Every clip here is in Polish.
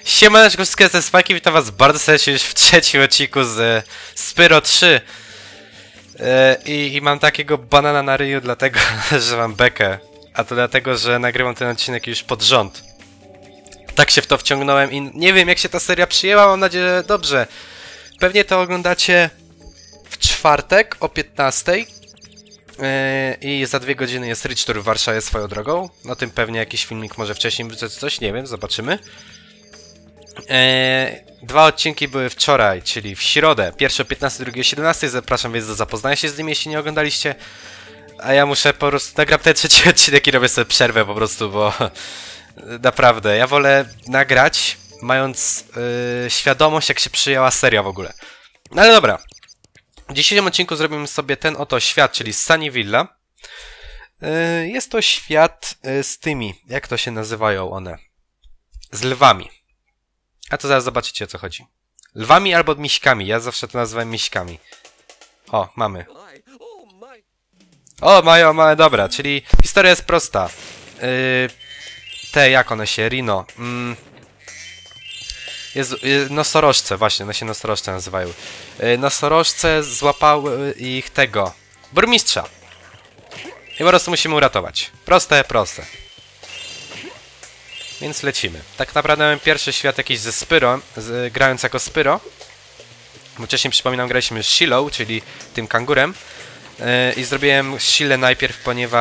Siemaneczko, wszystkie ze Spaki, witam was bardzo serdecznie już w trzecim odcinku z Spyro 3. I mam takiego banana na ryju dlatego, że mam bekę. A to dlatego, że nagrywam ten odcinek już pod rząd. Tak się w to wciągnąłem i nie wiem jak się ta seria przyjęła, mam nadzieję, że dobrze. Pewnie to oglądacie w czwartek o 15. I za 2 godziny jest Rich Tour w Warszawie swoją drogą. No tym pewnie jakiś filmik może wcześniej wrzucę coś, nie wiem, zobaczymy. 2 odcinki były wczoraj, czyli w środę. Pierwszy o 15, drugi o 17. Zapraszam więc do zapoznania się z nimi, jeśli nie oglądaliście. A ja muszę po prostu nagram ten trzeci odcinek i robię sobie przerwę po prostu, bo naprawdę, ja wolę nagrać, mając świadomość, jak się przyjęła seria w ogóle. No ale dobra. W dzisiejszym odcinku zrobimy sobie ten oto świat, czyli Sunnyville. Jest to świat z tymi, jak to się nazywają one? Z lwami. A to zaraz zobaczycie, o co chodzi. Lwami albo miśkami, ja zawsze to nazywam miśkami. O, mamy. O, mają, dobra, czyli historia jest prosta. Jak one się, Rino. Nosorożce, właśnie, one się nosorożce nazywają. Nosorożce złapały ich tego burmistrza. I po prostu musimy uratować. Proste. Więc lecimy. Tak naprawdę mamy pierwszy świat jakiś ze Spyro, grając jako Spyro. Bo wcześniej, przypominam, graliśmy z Shilą, czyli tym kangurem. I zrobiłem Shilę najpierw,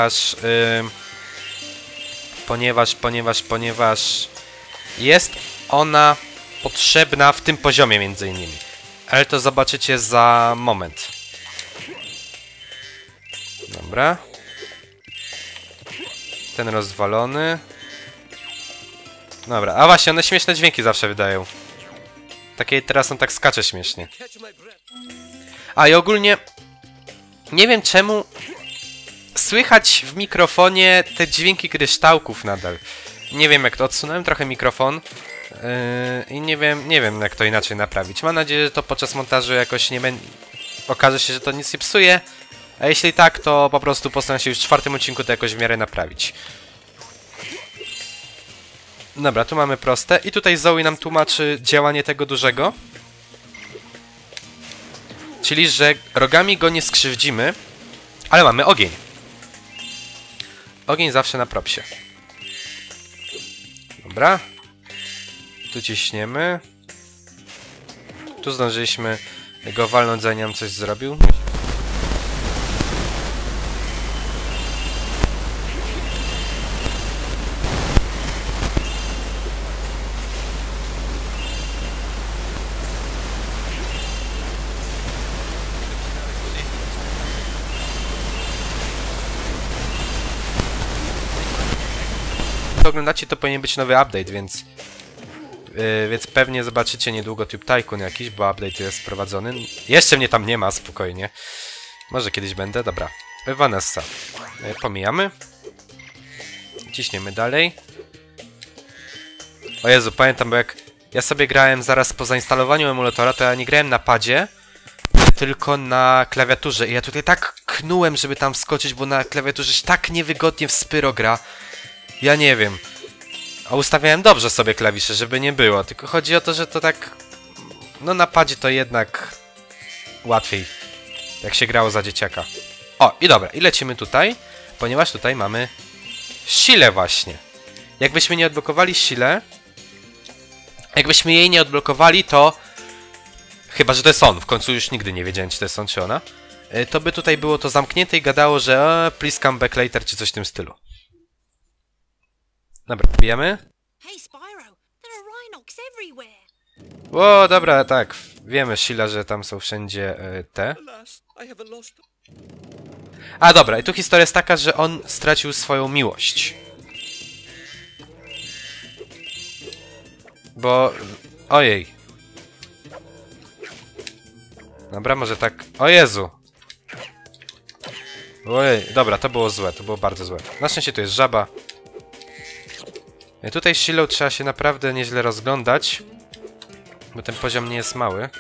ponieważ jest ona potrzebna w tym poziomie między innymi. Ale to zobaczycie za moment. Dobra. Ten rozwalony. Dobra, a właśnie, one śmieszne dźwięki zawsze wydają. Takie teraz on tak skacze śmiesznie. A i ogólnie nie wiem czemu słychać w mikrofonie te dźwięki kryształków nadal. Nie wiem jak to, odsunąłem trochę mikrofon i nie wiem jak to inaczej naprawić. Mam nadzieję, że to podczas montażu jakoś nie będzie... Okaże się, że to nic nie psuje. A jeśli tak, to po prostu postaram się już w 4. odcinku to jakoś w miarę naprawić. Dobra, tu mamy proste. I tutaj Zoe nam tłumaczy działanie tego dużego. Czyli, że rogami go nie skrzywdzimy, ale mamy ogień. Ogień zawsze na propsie. Dobra. Tu ciśniemy. Tu zdążyliśmy go walnąć, zanim nam coś zrobił. Oglądacie, to powinien być nowy update, więc pewnie zobaczycie niedługo Tube Tycoon jakiś, bo update jest wprowadzony. Jeszcze mnie tam nie ma, spokojnie. Może kiedyś będę, dobra. Vanessa. Pomijamy. Ciśniemy dalej. O Jezu, pamiętam, bo jak ja sobie grałem zaraz po zainstalowaniu emulatora, to ja nie grałem na padzie, tylko na klawiaturze. I ja tutaj tak knułem, żeby tam wskoczyć, bo na klawiaturze się tak niewygodnie w Spyro gra. Ja nie wiem. A ustawiałem dobrze sobie klawisze, żeby nie było. Tylko chodzi o to, że to tak... No na padzie to jednak... łatwiej. Jak się grało za dzieciaka. O, i dobra. I lecimy tutaj. Ponieważ tutaj mamy... Shilę właśnie. Jakbyśmy nie odblokowali Shilę... Jakbyśmy jej nie odblokowali, to... Chyba, że to jest on. W końcu już nigdy nie wiedziałem, czy to jest on, czy ona. To by tutaj było to zamknięte i gadało, że... please come back later, czy coś w tym stylu. Dobra, bijemy. O, dobra, tak. Wiemy, Sheila, że tam są wszędzie te. A dobra, i tu historia jest taka, że on stracił swoją miłość. Bo... Ojej. Dobra, może tak... O Jezu! Ojej, dobra, to było złe, to było bardzo złe. Na szczęście tu jest żaba. I tutaj z Shilą trzeba się naprawdę nieźle rozglądać, bo ten poziom nie jest mały.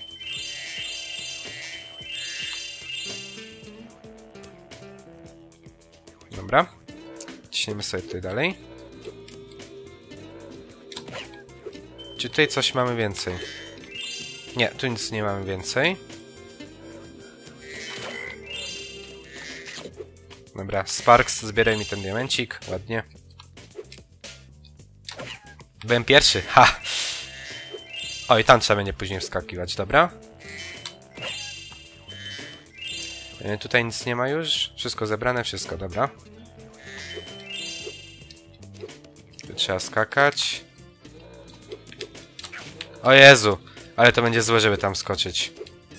Dobra. Ciśniemy sobie tutaj dalej. Czy tutaj coś mamy więcej? Nie, tu nic nie mamy więcej. Dobra, Sparks, zbieraj mi ten diamencik. Ładnie. Byłem pierwszy, ha! Oj, tam trzeba będzie później wskakiwać, dobra. Tutaj nic nie ma już. Wszystko zebrane, wszystko, dobra. Tu trzeba skakać. O Jezu! Ale to będzie złe, żeby tam skoczyć.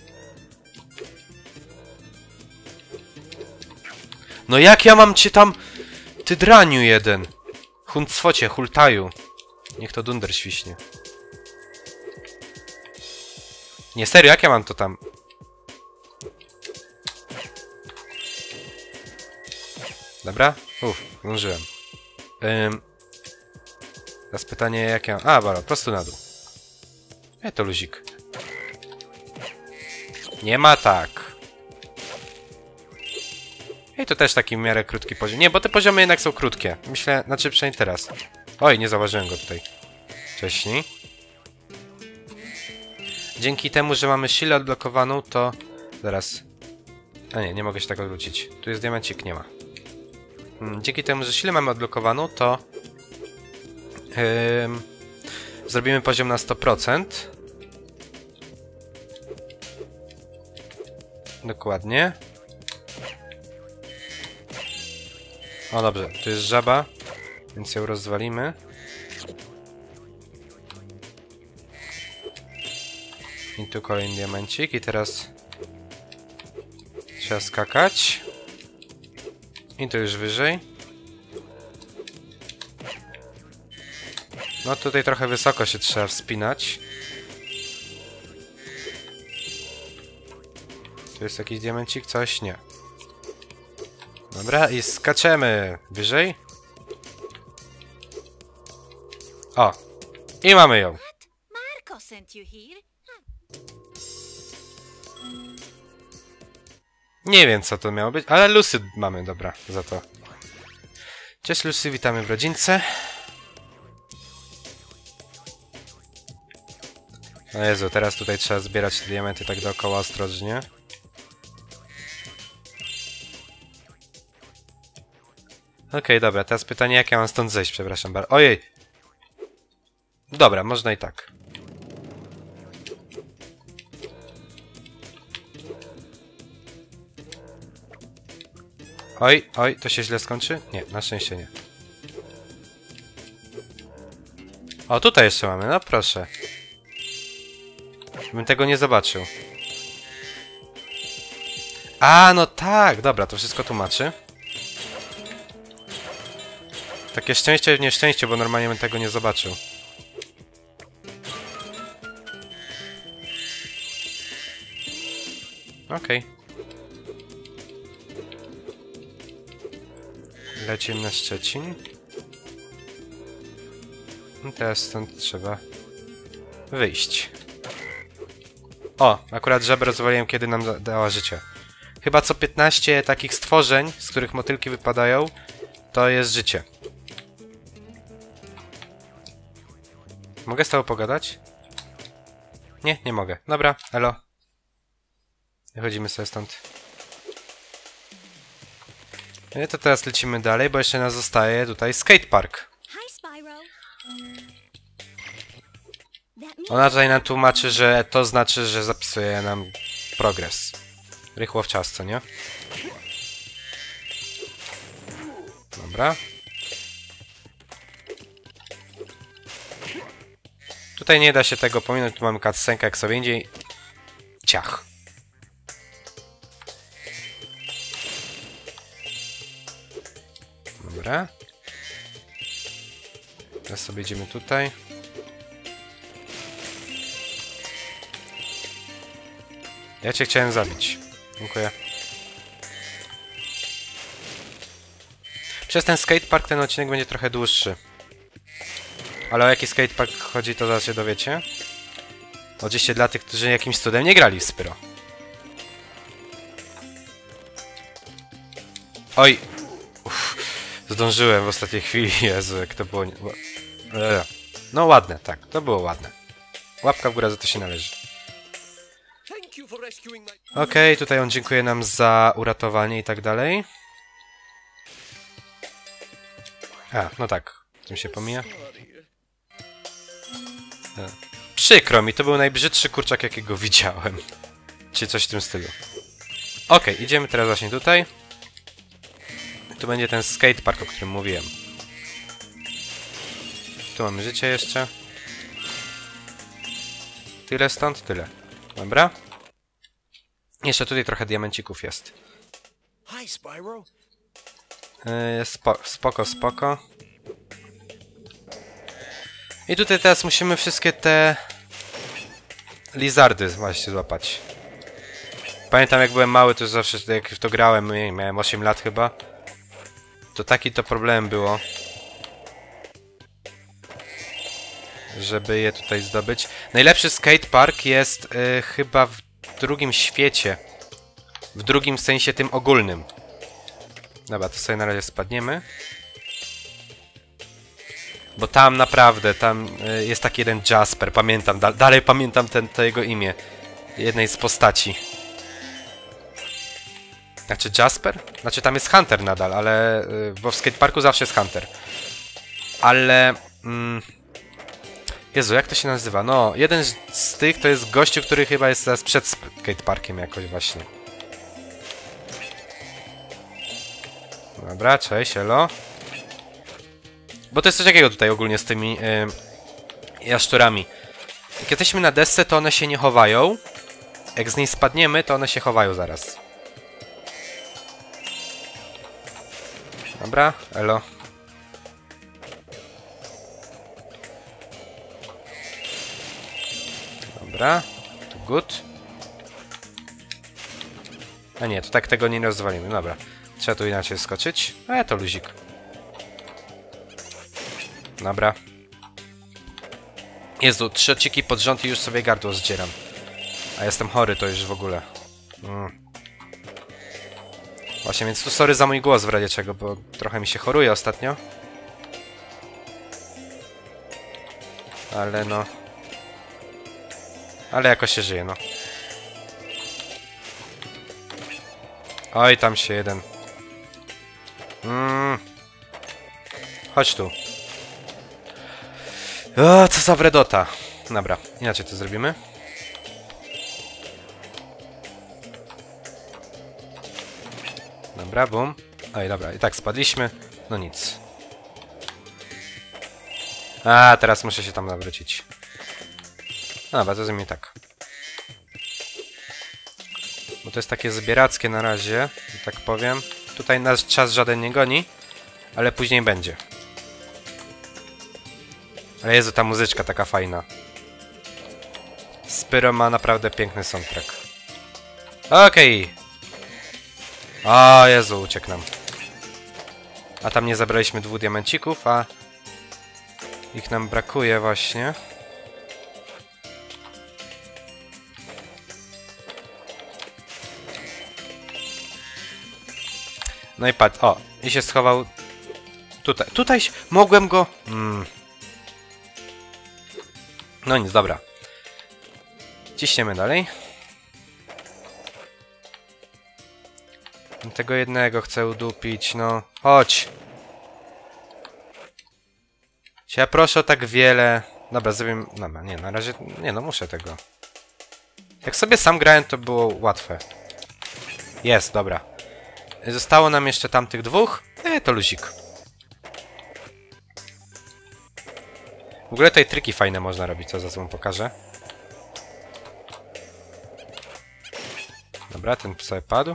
No jak ja mam cię tam... Ty draniu jeden! Huncwocie, hultaju. Niech to dunder świśnie. Nie, serio, jak ja mam to tam... Dobra? Zdążyłem. Teraz pytanie, jak ja... A, dobra, prosto na dół. To luzik. Nie ma tak. I to też taki w miarę krótki poziom. Nie, bo te poziomy jednak są krótkie. Myślę, znaczy przynajmniej teraz. Oj, nie zauważyłem go tutaj wcześniej. Dzięki temu, że mamy silę odblokowaną, to... Zaraz. A nie, nie mogę się tak odwrócić. Tu jest diamencik, nie ma. Dzięki temu, że silę mamy odblokowaną, to... zrobimy poziom na 100%. Dokładnie. O, dobrze. Tu jest żaba, więc ją rozwalimy. I tu kolejny diamencik. I teraz trzeba skakać. I tu już wyżej. No tutaj trochę wysoko się trzeba wspinać. Tu jest jakiś diamencik? Coś? Nie. Dobra, i skaczemy wyżej. O! I mamy ją. Nie wiem, co to miało być, ale Lucy mamy, dobra, za to. Cześć Lucy, witamy w rodzince. O Jezu, teraz tutaj trzeba zbierać te diamenty tak dookoła ostrożnie. Okej, dobra, teraz pytanie, jak ja mam stąd zejść, przepraszam bardzo. Ojej! Dobra, można i tak. Oj, oj, to się źle skończy? Nie, na szczęście nie. O, tutaj jeszcze mamy, no proszę. Bym tego nie zobaczył. A, no tak, dobra, to wszystko tłumaczy. Takie szczęście w nieszczęście, bo normalnie bym tego nie zobaczył. Okej. Lecimy na Szczecin. I teraz stąd trzeba wyjść. O, akurat żabę rozwaliłem, kiedy nam dała życie. Chyba co 15 takich stworzeń, z których motylki wypadają, to jest życie. Mogę z tobą pogadać? Nie, nie mogę. Dobra, elo. Wychodzimy sobie stąd. No i to teraz lecimy dalej, bo jeszcze nas zostaje tutaj skatepark. Ona tutaj nam tłumaczy, że to znaczy, że zapisuje nam progres. Rychło w czas, co nie? Dobra. Tutaj nie da się tego pominąć, tu mamy cutscenkę jak sobie indziej. Ciach. Dobra. Teraz sobie idziemy tutaj. Ja cię chciałem zabić. Dziękuję. Przez ten skatepark ten odcinek będzie trochę dłuższy. Ale o jaki skatepark chodzi, to zaraz się dowiecie. Oczywiście dla tych, którzy jakimś cudem nie grali w Spyro. Oj! Uff, zdążyłem w ostatniej chwili. Jezu, jak to było... No ładne, tak. To było ładne. Łapka w górę, za to się należy. Okej, tutaj on dziękuję nam za uratowanie i tak dalej. A, no tak. Tym się pomija. Przykro mi, to był najbrzydszy kurczak, jakiego widziałem. Czy coś w tym stylu. Okej, idziemy teraz właśnie tutaj. Tu będzie ten skatepark, o którym mówiłem. Tu mamy życie jeszcze. Tyle stąd, tyle. Dobra. Jeszcze tutaj trochę diamencików jest. Spoko, spoko. I tutaj teraz musimy wszystkie te lizardy właśnie złapać. Pamiętam, jak byłem mały, to zawsze jak w to grałem, miałem 8 lat chyba. To taki to problem było, żeby je tutaj zdobyć. Najlepszy skatepark jest chyba w drugim świecie. W drugim sensie tym ogólnym. Dobra, to sobie na razie spadniemy. Bo tam naprawdę, tam jest taki jeden Jasper, pamiętam, dalej pamiętam to jego imię. Jednej z postaci. Znaczy Jasper? Znaczy tam jest Hunter nadal, ale... bo w skateparku zawsze jest Hunter. Ale... Jezu, jak to się nazywa? No, jeden z tych to jest gościu, który chyba jest teraz przed skateparkiem jakoś właśnie. Dobra, cześć, elo. Bo to jest coś takiego tutaj ogólnie z tymi jaszczurami. Jak jesteśmy na desce, to one się nie chowają. Jak z niej spadniemy, to one się chowają zaraz. Dobra, elo. Dobra, good. A nie, to tak tego nie rozwalimy, dobra. Trzeba tu inaczej skoczyć. A to luzik. Dobra. Jezu, 3 odcinki pod rząd i już sobie gardło zdzieram. A jestem chory to już w ogóle. Właśnie, więc tu sorry za mój głos w razie czego, bo trochę mi się choruje ostatnio. Ale no... Ale jakoś się żyje, no. Oj, tam się jeden... Chodź tu. O, co za wredota. Dobra, inaczej to zrobimy. Dobra, bum. Oj, dobra, i tak spadliśmy. No nic. A, teraz muszę się tam nawrócić. Dobra, to zrobimy tak. Bo to jest takie zbierackie na razie, że tak powiem. Tutaj nas czas żaden nie goni, ale później będzie. Ale Jezu, ta muzyczka taka fajna. Spyro ma naprawdę piękny soundtrack. Okej. O Jezu, uciekł nam. A tam nie zabraliśmy 2 diamencików, a... ich nam brakuje właśnie. No i patrz, o, i się schował tutaj. Tutaj mogłem go... No nic, dobra. Ciśniemy dalej. Tego jednego chcę udupić, no. Chodź! Ja proszę o tak wiele... Dobra, zrobimy... Dobra, nie, na razie... Nie, no muszę tego. Jak sobie sam grałem, to było łatwe. Jest, dobra. Zostało nam jeszcze tamtych 2. To luzik. W ogóle tutaj triki fajne można robić, co za sobą pokażę. Dobra, ten sobie padł.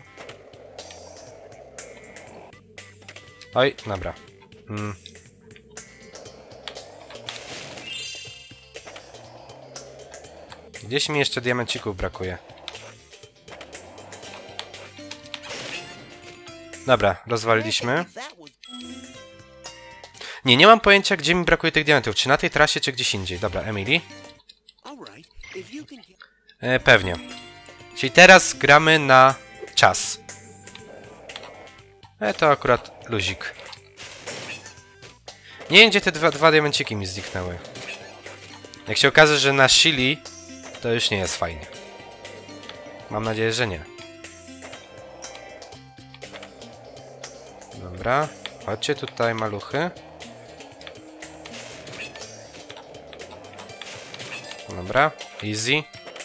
Oj, dobra. Gdzieś mi jeszcze diamencików brakuje. Dobra, rozwaliliśmy. Nie mam pojęcia, gdzie mi brakuje tych diamentów. Czy na tej trasie, czy gdzieś indziej. Dobra, Emily. Pewnie. Czyli teraz gramy na czas. To akurat luzik. Nie wiem, gdzie te dwa diamenciki mi zniknęły. Jak się okaże, że nasili, to już nie jest fajnie. Mam nadzieję, że nie. Dobra. Chodźcie tutaj, maluchy. Dobra. Easy.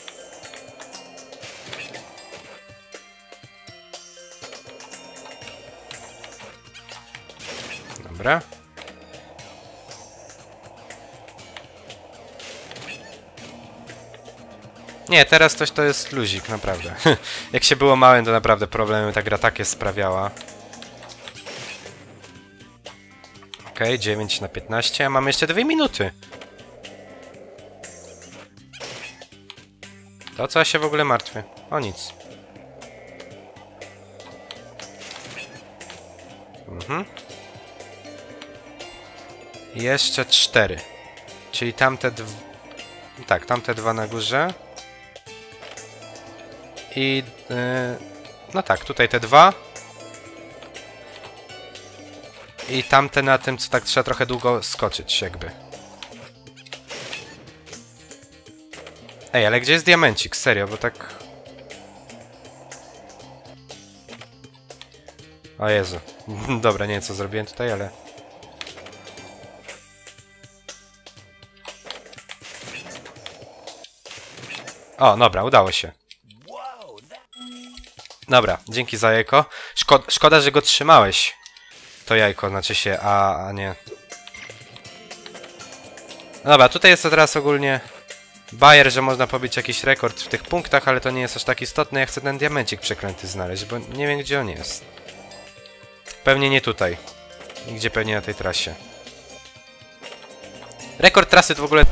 Dobra. Nie, teraz to jest luzik, naprawdę. Jak się było małym, to naprawdę problemy ta gra takie sprawiała. Okej, 9 na 15, a mamy jeszcze 2 minuty. To co ja się w ogóle martwię? O nic. Jeszcze 4. Czyli tamte tak, tamte 2 na górze. I... no tak, tutaj te 2. I tamte na tym, co tak trzeba trochę długo skoczyć, jakby. Ej, ale gdzie jest diamencik? Serio, bo tak... O Jezu. Dobra, nie wiem co zrobiłem tutaj, ale... O, dobra, udało się. Dobra, dzięki za jajko. Szkoda, że go trzymałeś. To jajko, znaczy się, a nie. No dobra, tutaj jest to teraz ogólnie bajer, że można pobić jakiś rekord w tych punktach, ale to nie jest aż tak istotne. Ja chcę ten diamencik przeklęty znaleźć, bo nie wiem gdzie on jest. Pewnie nie tutaj. Nigdzie pewnie na tej trasie. Rekord trasy to w ogóle...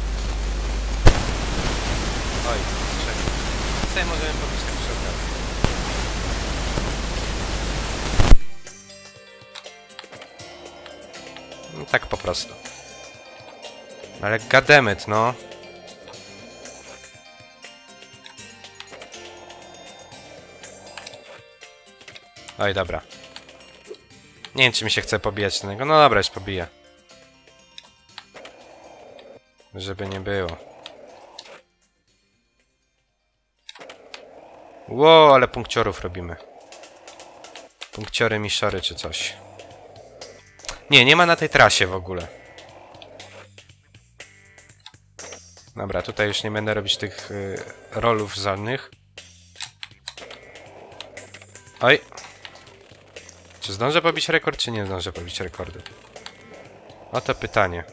Oj, czekaj. Tutaj możemy pobić tak przy okazji. No, tak po prostu. Ale goddammit, no. Oj, dobra. Nie wiem, czy mi się chce pobijać tego. No dobra, już pobiję. Żeby nie było. Ło, ale punkciorów robimy. Punkciory, miszory czy coś. Nie, nie ma na tej trasie w ogóle. Dobra, tutaj już nie będę robić tych rolów żadnych. Oj. Czy zdążę pobić rekord, czy nie zdążę pobić rekordu? Oto pytanie.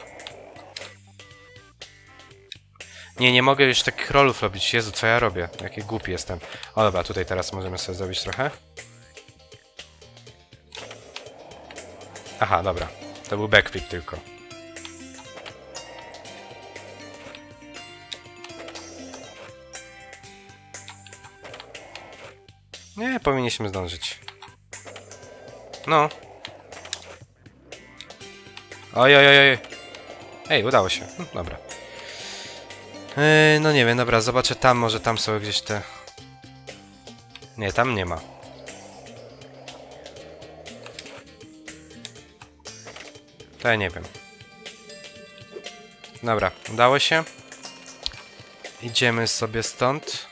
Nie, nie mogę już takich rolów robić. Jezu, co ja robię? Jaki głupi jestem. O dobra, tutaj teraz możemy sobie zrobić trochę. Aha, dobra. To był backflip tylko. Nie, powinniśmy zdążyć. No. Oj, oj, oj, oj. Ej, udało się. Dobra. No nie wiem, dobra, zobaczę tam, może tam są gdzieś te... Nie, tam nie ma. To ja nie wiem. Dobra, udało się. Idziemy sobie stąd.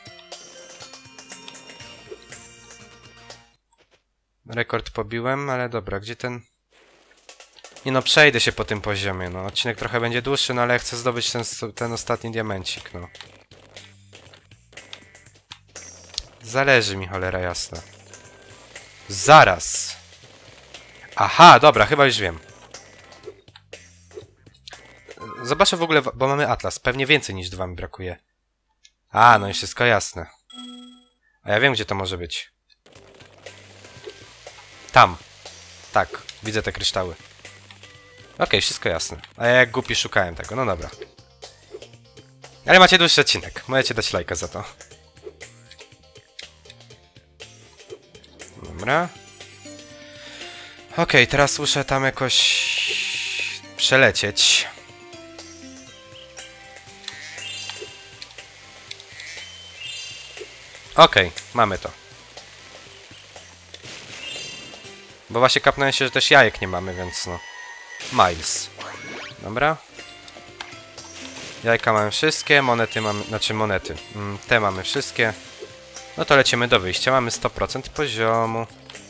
Rekord pobiłem, ale dobra, gdzie ten... Nie no, przejdę się po tym poziomie, no. Odcinek trochę będzie dłuższy, no ale ja chcę zdobyć ten ostatni diamencik, no. Zależy mi, cholera jasna. Zaraz! Aha, dobra, chyba już wiem. Zobaczę w ogóle, bo mamy atlas. Pewnie więcej niż 2 mi brakuje. A, no i wszystko jasne. A ja wiem, gdzie to może być. Tam. Tak, widzę te kryształy. Okej, wszystko jasne. A ja jak głupi szukałem tego, no dobra. Ale macie dłuższy odcinek. Możecie dać lajka za to. Dobra. Okej, teraz muszę tam jakoś... przelecieć. Okej, mamy to. Bo właśnie kapnąłem się, że też jajek nie mamy, więc no... Miles. Dobra. Jajka mamy wszystkie, monety mamy, znaczy monety. Te mamy wszystkie. No to lecimy do wyjścia. Mamy 100% poziomu.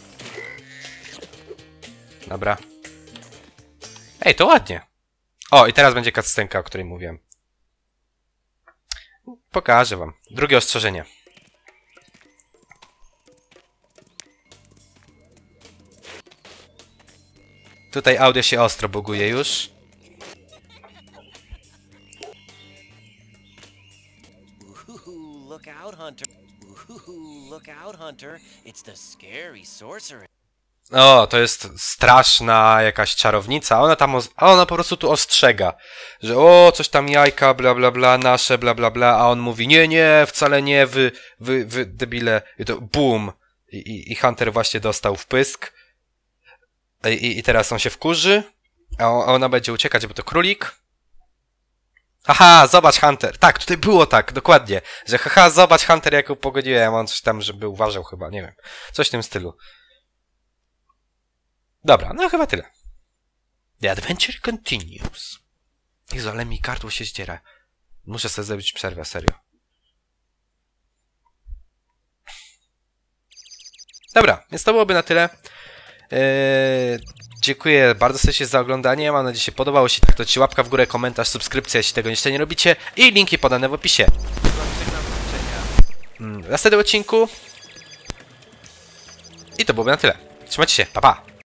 Dobra. Ej, to ładnie. O, i teraz będzie cutscenka, o której mówiłem. Pokażę wam. Drugie ostrzeżenie. Tutaj audio się ostro buguje już. Look out, Hunter. Look out, Hunter. It's the scary sorcerer. O, to jest straszna jakaś czarownica. Ona po prostu tu ostrzega, że o, coś tam jajka, bla bla bla, nasze, bla bla bla, a on mówi, nie, nie, wcale nie, wy debile. I to BUM! I Hunter właśnie dostał wpysk. I teraz on się wkurzy, a ona będzie uciekać, bo to królik. Haha, zobacz Hunter. Tak, tutaj było tak, dokładnie. Że haha, zobacz Hunter, jak ją pogodziłem. On coś tam, żeby uważał chyba, nie wiem. Coś w tym stylu. Dobra, no chyba tyle. The adventure continues. Jezu, ale mi gardło się zdziera. Muszę sobie zrobić przerwę, serio. Dobra, więc to byłoby na tyle. Dziękuję bardzo serdecznie za oglądanie. Mam nadzieję, że się podobało. Jeśli tak, to ci łapka w górę, komentarz, subskrypcja, jeśli tego jeszcze nie robicie. I linki podane w opisie. W następnym odcinku. I to byłoby na tyle. Trzymajcie się, pa pa!